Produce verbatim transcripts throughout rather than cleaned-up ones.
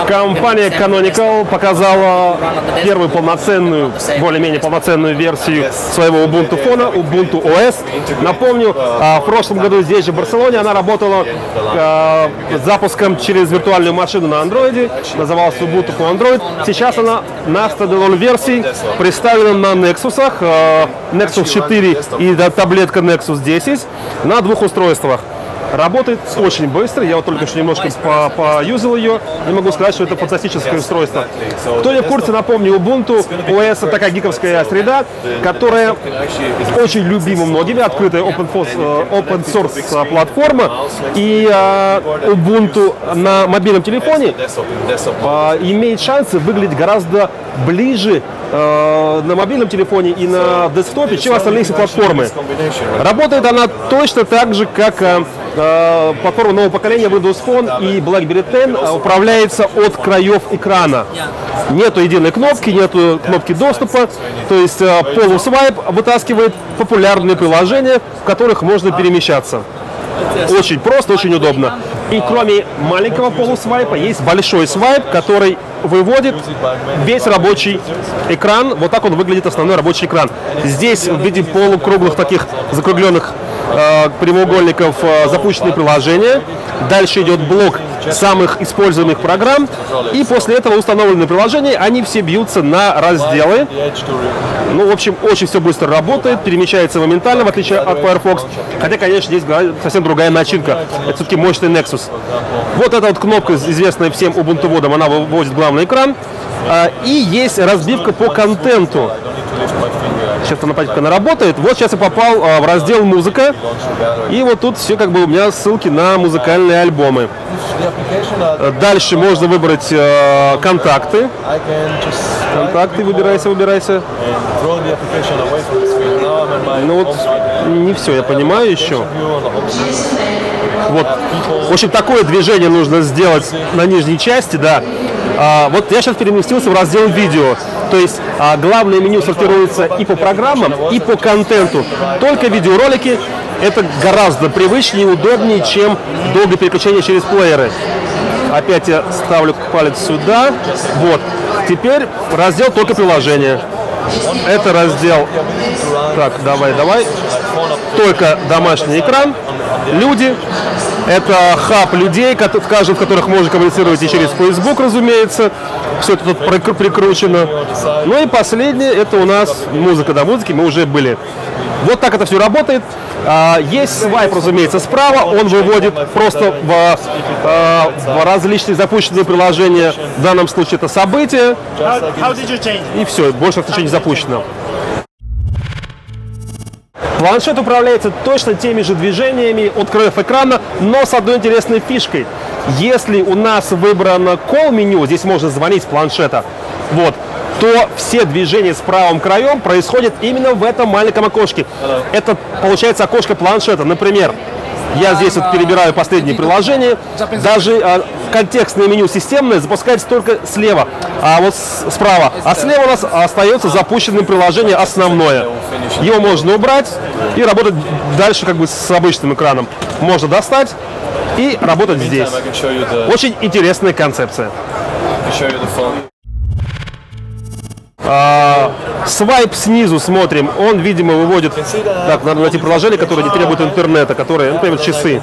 Компания Canonical показала первую полноценную, более-менее полноценную версию своего Ubuntu фона, Ubuntu о эс. Напомню, в прошлом году здесь же в Барселоне она работала с запуском через виртуальную машину на Android, называлась Ubuntu for Android. Сейчас она на стендалон версии представлена на Nexus, Nexus четыре и таблетка Nexus десять на двух устройствах. Работает очень быстро, я вот только что немножко поюзал ее, не могу сказать, что это фантастическое устройство. Кто не в курсе, напомню, Ubuntu о эс это такая гиковская среда, которая очень любима многими, открытая open source платформа, и Ubuntu на мобильном телефоне имеет шансы выглядеть гораздо ближе на мобильном телефоне и на десктопе, чем остальные платформы. Работает она точно так же, как платформа нового поколения Windows Phone и BlackBerry десять управляется от краев экрана. Нету единой кнопки, нету кнопки доступа, то есть полусвайп вытаскивает популярные приложения, в которых можно перемещаться. Очень просто, очень удобно. И кроме маленького полусвайпа есть большой свайп, который выводит весь рабочий экран. Вот так он выглядит, основной рабочий экран. Здесь в виде полукруглых таких закругленных э, прямоугольников э, запущенные приложения. Дальше идет блок самых используемых программ. И после этого установленные приложения, они все бьются на разделы. Ну, в общем, очень все быстро работает, перемещается моментально, в отличие от Firefox. Хотя, конечно, здесь совсем другая начинка. Это все-таки мощный Nexus. Вот эта вот кнопка, известная всем Ubuntu-водам, она выводит главный экран. И есть разбивка по контенту. Сейчас она, она работает. Вот сейчас я попал в раздел «Музыка». И вот тут все как бы у меня ссылки на музыкальные альбомы. Дальше можно выбрать э, контакты. Контакты, выбирайся, выбирайся. Ну вот, не все, я понимаю еще. Вот. В общем, такое движение нужно сделать на нижней части, да. А, вот я сейчас переместился в раздел «Видео». То есть а, главное меню сортируется и по программам, и по контенту. Только видеоролики — это гораздо привычнее и удобнее, чем долгое переключение через плееры. Опять я ставлю палец сюда. Вот. Теперь раздел «Только приложения». Это раздел... Так, давай, давай. Только домашний экран. Люди. Это хаб людей, в каждом из которых можно коммуницировать и через Facebook, разумеется. Все это тут прикручено. Ну и последнее, это у нас музыка. До музыки мы уже были. Вот так это все работает. Есть свайп, разумеется, справа. Он выводит просто в, в различные запущенные приложения. В данном случае это события. И все, больше ничего не запущено. Планшет управляется точно теми же движениями от краев экрана, но с одной интересной фишкой. Если у нас выбрано call-меню, здесь можно звонить с планшета, вот, то все движения с правым краем происходят именно в этом маленьком окошке. Это получается окошко планшета. Например, я здесь вот перебираю последние приложения. Даже э, контекстное меню системное запускается только слева, а вот с, справа. А слева у нас остается запущенное приложение основное. Его можно убрать и работать дальше как бы с обычным экраном. Можно достать и работать здесь. Очень интересная концепция. А, свайп снизу смотрим, он, видимо, выводит, так, надо найти приложения, которые не требуют интернета, которые, например, часы.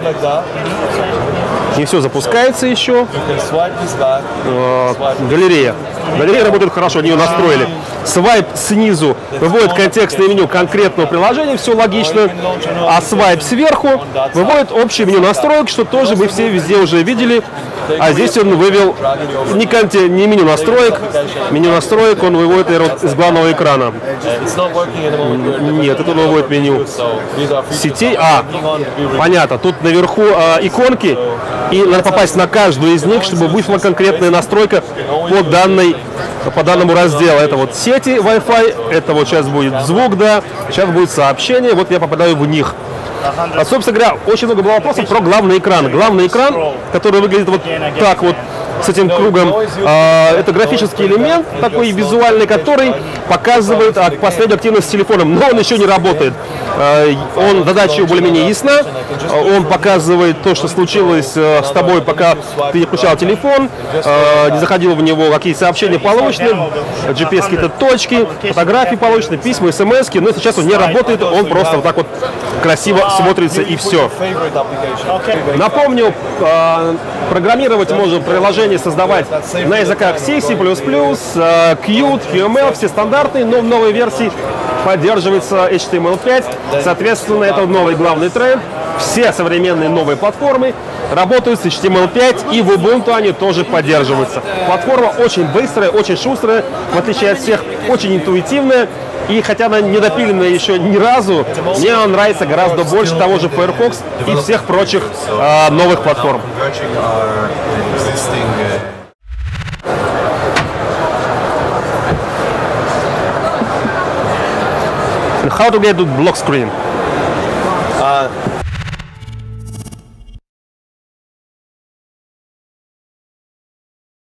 Не все запускается еще. А, галерея. Галерея работает хорошо, они ее настроили. Свайп снизу выводит контекстное меню конкретного приложения, все логично. А свайп сверху выводит общее меню настроек, что тоже мы все везде уже видели. А здесь он вывел не, конте, не меню настроек, меню настроек он выводит из главного экрана. Нет, это он выводит меню сетей. А, понятно, тут наверху а, иконки, и надо попасть на каждую из них, чтобы вышла конкретная настройка по, данной, по данному разделу. Это вот сети Wi-Fi, это вот сейчас будет звук, да, сейчас будет сообщение, вот я попадаю в них. А, собственно говоря, очень много было вопросов про главный экран. Главный экран, который выглядит вот так вот, с этим кругом, а, это графический элемент, такой визуальный, который показывает а, последнюю активность с телефоном, но он еще не работает. А, он, задача более-менее ясна, он показывает то, что случилось а, с тобой, пока ты не включал телефон, а, не заходил в него, какие сообщения получены, джи пи эс какие-то точки, фотографии получены, письма, смс-ки, но сейчас он не работает, он просто вот так вот красиво смотрится и все. Напомню, а, программировать можно приложение создавать на языках C, C++, Qt, кью эм эл, все стандартные, но в новой версии поддерживается эйч ти эм эл пять. Соответственно, это новый главный тренд. Все современные новые платформы работают с эйч ти эм эл пять, и в Ubuntu они тоже поддерживаются. Платформа очень быстрая, очень шустрая, в отличие от всех, очень интуитивная. И хотя она не допилена еще ни разу, мне она нравится гораздо больше того же Firefox и всех прочих э, новых платформ. How to get to block screen? Uh,